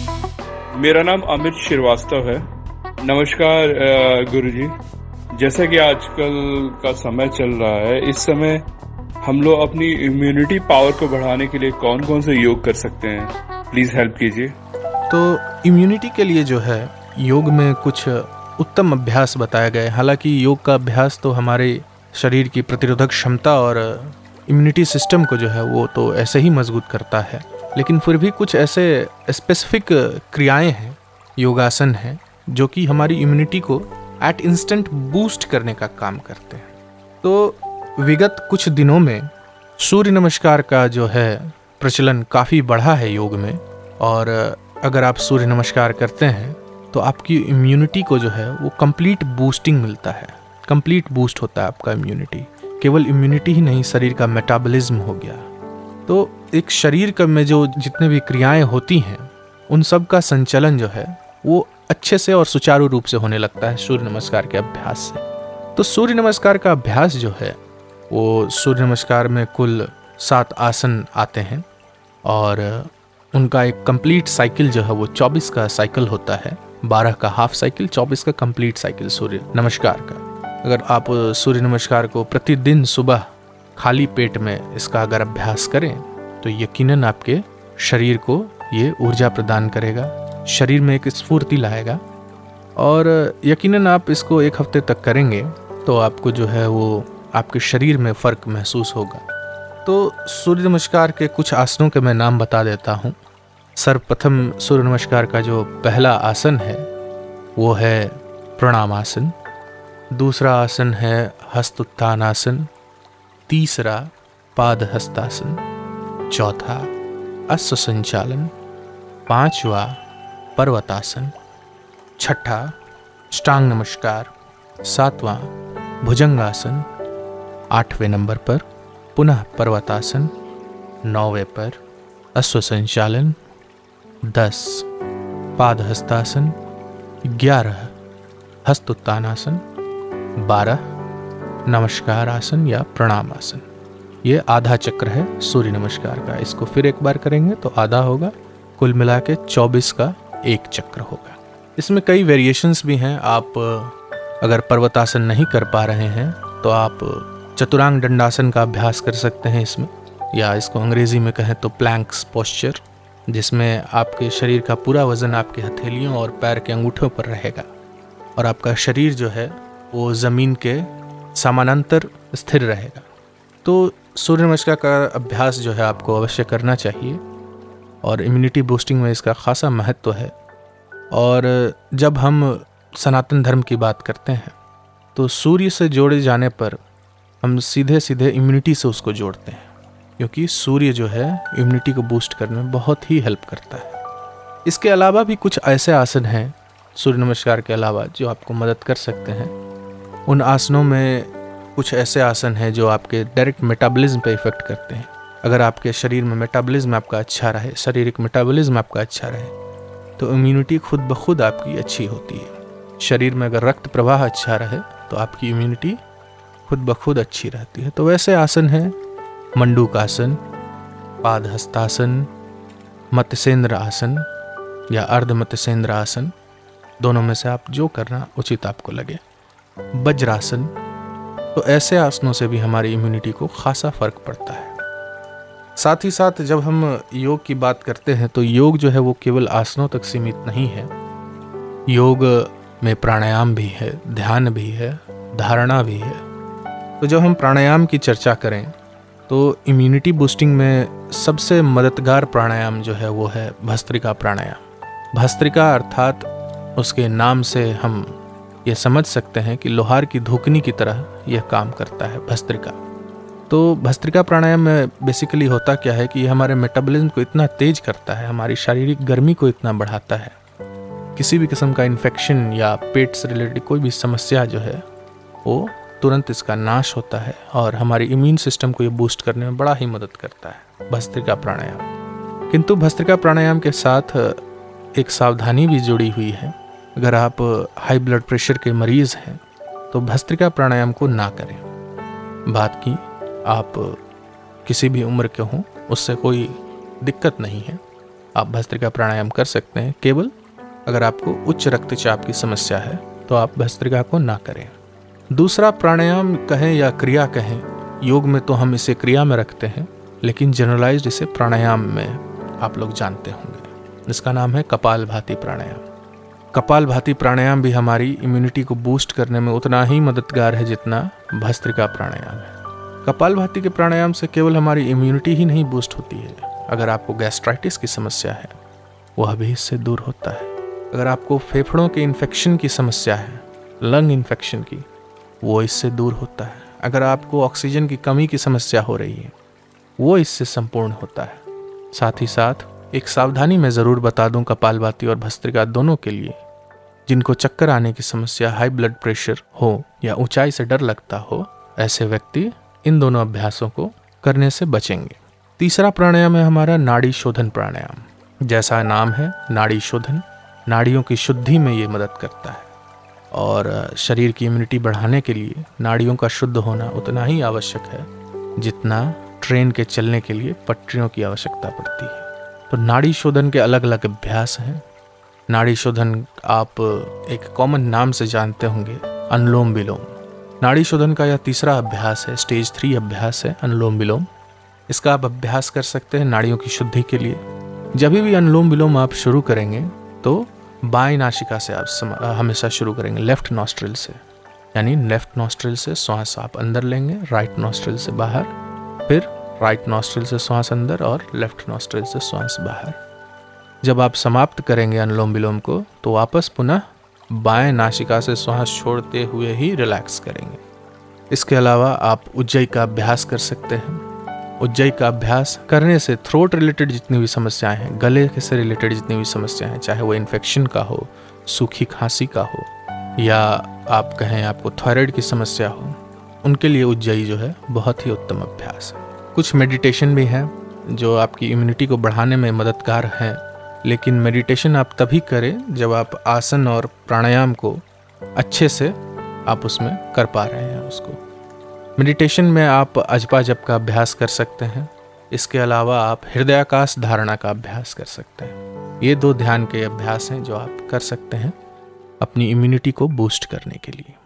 मेरा नाम अमित श्रीवास्तव है। नमस्कार गुरुजी। जैसा कि आजकल का समय चल रहा है, इस समय हम लोग अपनी इम्यूनिटी पावर को बढ़ाने के लिए कौन कौन से योग कर सकते हैं, प्लीज हेल्प कीजिए। तो इम्यूनिटी के लिए जो है योग में कुछ उत्तम अभ्यास बताया गया है। हालांकि योग का अभ्यास तो हमारे शरीर की प्रतिरोधक क्षमता और इम्यूनिटी सिस्टम को जो है वो तो ऐसे ही मजबूत करता है, लेकिन फिर भी कुछ ऐसे स्पेसिफिक क्रियाएं हैं, योगासन हैं, जो कि हमारी इम्यूनिटी को एट इंस्टेंट बूस्ट करने का काम करते हैं। तो विगत कुछ दिनों में सूर्य नमस्कार का जो है प्रचलन काफ़ी बढ़ा है योग में, और अगर आप सूर्य नमस्कार करते हैं तो आपकी इम्यूनिटी को जो है वो कंप्लीट बूस्टिंग मिलता है, कंप्लीट बूस्ट होता है आपका इम्यूनिटी। केवल इम्यूनिटी ही नहीं, शरीर का मेटाबॉलिज्म हो गया। तो एक शरीर में जो जितने भी क्रियाएं होती हैं उन सब का संचलन जो है वो अच्छे से और सुचारू रूप से होने लगता है सूर्य नमस्कार के अभ्यास से। तो सूर्य नमस्कार का अभ्यास जो है वो सूर्य नमस्कार में कुल 7 आसन आते हैं, और उनका एक कंप्लीट साइकिल जो है वो 24 का साइकिल होता है। 12 का हाफ साइकिल, 24 का कंप्लीट साइकिल सूर्य नमस्कार का। अगर आप सूर्य नमस्कार को प्रतिदिन सुबह खाली पेट में इसका अगर अभ्यास करें तो यकीनन आपके शरीर को ये ऊर्जा प्रदान करेगा, शरीर में एक स्फूर्ति लाएगा, और यकीनन आप इसको 1 हफ्ते तक करेंगे तो आपको जो है वो आपके शरीर में फ़र्क महसूस होगा। तो सूर्य नमस्कार के कुछ आसनों के मैं नाम बता देता हूँ। सर्वप्रथम सूर्य नमस्कार का जो पहला आसन है वो है प्रणाम आसन। दूसरा आसन है हस्तोत्थान आसन। तीसरा पाद हस्तासन। चौथा अश्व संचालन। 5वां पर्वतासन। 6ठा अष्टांग नमस्कार। 7वां भुजंगासन। 8वें नंबर पर पुनः पर्वतासन। 9वें पर अश्व संचालन। 10 पाद हस्तासन। 11 हस्तोत्थानासन। 12 नमस्कार आसन या प्रणाम आसन। ये आधा चक्र है सूर्य नमस्कार का। इसको फिर एक बार करेंगे तो आधा होगा, कुल मिला के 24 का एक चक्र होगा। इसमें कई वेरिएशंस भी हैं। आप अगर पर्वतासन नहीं कर पा रहे हैं तो आप चतुरांग दंडासन का अभ्यास कर सकते हैं इसमें, या इसको अंग्रेजी में कहें तो प्लैंक्स पोस्चर, जिसमें आपके शरीर का पूरा वजन आपके हथेलियों और पैर के अंगूठों पर रहेगा और आपका शरीर जो है वो ज़मीन के समानांतर स्थिर रहेगा। तो सूर्य नमस्कार का अभ्यास जो है आपको अवश्य करना चाहिए, और इम्यूनिटी बूस्टिंग में इसका खासा महत्व है। और जब हम सनातन धर्म की बात करते हैं तो सूर्य से जोड़े जाने पर हम सीधे सीधे इम्यूनिटी से उसको जोड़ते हैं, क्योंकि सूर्य जो है इम्यूनिटी को बूस्ट करने में बहुत ही हेल्प करता है। इसके अलावा भी कुछ ऐसे आसन हैं सूर्य नमस्कार के अलावा जो आपको मदद कर सकते हैं। उन आसनों में कुछ ऐसे आसन हैं जो आपके डायरेक्ट मेटाबॉलिज्म पे इफेक्ट करते हैं। अगर आपके शरीर में मेटाबॉलिज्म आपका अच्छा रहे, शारीरिक मेटाबॉलिज्म आपका अच्छा रहे, तो इम्यूनिटी खुद ब खुद आपकी अच्छी होती है। शरीर में अगर रक्त प्रवाह अच्छा रहे तो आपकी इम्यूनिटी खुद ब खुद अच्छी रहती है। तो वैसे आसन हैं मंडूकासन, पाद हस्तासन, मत्स्येंद्र आसन या अर्ध मत्स्येंद्र आसन, दोनों में से आप जो करना उचित आपको लगे। वज्रासन। तो ऐसे आसनों से भी हमारी इम्यूनिटी को खासा फर्क पड़ता है। साथ ही साथ जब हम योग की बात करते हैं तो योग जो है वो केवल आसनों तक सीमित नहीं है। योग में प्राणायाम भी है, ध्यान भी है, धारणा भी है। तो जब हम प्राणायाम की चर्चा करें तो इम्यूनिटी बूस्टिंग में सबसे मददगार प्राणायाम जो है वो है भस्त्रिका प्राणायाम। भस्त्रिका अर्थात उसके नाम से हम ये समझ सकते हैं कि लोहार की धूकनी की तरह यह काम करता है भस्त्रिका। तो भस्त्रिका प्राणायाम में बेसिकली होता क्या है कि ये हमारे मेटाबॉलिज्म को इतना तेज करता है, हमारी शारीरिक गर्मी को इतना बढ़ाता है, किसी भी किस्म का इन्फेक्शन या पेट से रिलेटेड कोई भी समस्या जो है वो तुरंत इसका नाश होता है, और हमारी इम्यून सिस्टम को ये बूस्ट करने में बड़ा ही मदद करता है भस्त्रिका प्राणायाम। किंतु भस्त्रिका प्राणायाम के साथ एक सावधानी भी जुड़ी हुई है। अगर आप हाई ब्लड प्रेशर के मरीज़ हैं तो भस्त्रिका प्राणायाम को ना करें। बात की आप किसी भी उम्र के हों उससे कोई दिक्कत नहीं है। आप भस्त्रिका प्राणायाम कर सकते हैं। केवल अगर आपको उच्च रक्तचाप की समस्या है तो आप भस्त्रिका को ना करें। दूसरा प्राणायाम कहें या क्रिया कहें, योग में तो हम इसे क्रिया में रखते हैं, लेकिन जनरलाइज्ड इसे प्राणायाम में आप लोग जानते होंगे। इसका नाम है कपालभाति प्राणायाम। कपालभाति प्राणायाम भी हमारी इम्यूनिटी को बूस्ट करने में उतना ही मददगार है जितना भस्त्रिका प्राणायाम है। कपालभाति के प्राणायाम से केवल हमारी इम्यूनिटी ही नहीं बूस्ट होती है, अगर आपको गैस्ट्राइटिस की समस्या है वह भी इससे दूर होता है। अगर आपको फेफड़ों के इन्फेक्शन की समस्या है, लंग इन्फेक्शन की, वो इससे दूर होता है। अगर आपको ऑक्सीजन की कमी की समस्या हो रही है, वो इससे संपूर्ण होता है। साथ ही साथ एक सावधानी मैं ज़रूर बता दूं कपालभाति और भस्त्रिका दोनों के लिए, जिनको चक्कर आने की समस्या, हाई ब्लड प्रेशर हो या ऊंचाई से डर लगता हो, ऐसे व्यक्ति इन दोनों अभ्यासों को करने से बचेंगे। तीसरा प्राणायाम है हमारा नाड़ी शोधन प्राणायाम। जैसा नाम है नाड़ी शोधन, नाड़ियों की शुद्धि में ये मदद करता है और शरीर की इम्यूनिटी बढ़ाने के लिए नाड़ियों का शुद्ध होना उतना ही आवश्यक है जितना ट्रेन के चलने के लिए पटरियों की आवश्यकता पड़ती है। तो नाड़ी शोधन के अलग अलग अभ्यास हैं। नाड़ी शोधन आप एक कॉमन नाम से जानते होंगे, अनुलोम विलोम। नाड़ी शोधन का यह तीसरा अभ्यास है, स्टेज 3 अभ्यास है अनुलोम विलोम। इसका आप अभ्यास कर सकते हैं नाड़ियों की शुद्धि के लिए। जब भी अनुलोम विलोम आप शुरू करेंगे तो बाएं नासिका से आप हमेशा शुरू करेंगे, लेफ्ट नॉस्ट्रिल से, यानी लेफ्ट नॉस्ट्रिल से श्वास आप अंदर लेंगे, राइट नॉस्ट्रिल से बाहर, फिर राइट नॉस्ट्रिल से श्वास अंदर और लेफ्ट नॉस्ट्रिल से श्वास बाहर। जब आप समाप्त करेंगे अनुलोम विलोम को तो वापस पुनः बाएं नासिका से श्वास छोड़ते हुए ही रिलैक्स करेंगे। इसके अलावा आप उज्जयी का अभ्यास कर सकते हैं। उज्जयी का अभ्यास करने से थ्रोट रिलेटेड जितनी भी समस्याएं हैं, गले से रिलेटेड जितनी भी समस्याएं हैं, चाहे वो इन्फेक्शन का हो, सूखी खांसी का हो, या आप कहें आपको थायराइड की समस्या हो, उनके लिए उज्जयी जो है बहुत ही उत्तम अभ्यास है। कुछ मेडिटेशन भी है जो आपकी इम्यूनिटी को बढ़ाने में मददगार है, लेकिन मेडिटेशन आप तभी करें जब आप आसन और प्राणायाम को अच्छे से आप उसमें कर पा रहे हैं उसको। मेडिटेशन में आप अजपा जप का अभ्यास कर सकते हैं। इसके अलावा आप हृदयाकाश धारणा का अभ्यास कर सकते हैं। ये 2 ध्यान के अभ्यास हैं जो आप कर सकते हैं अपनी इम्यूनिटी को बूस्ट करने के लिए।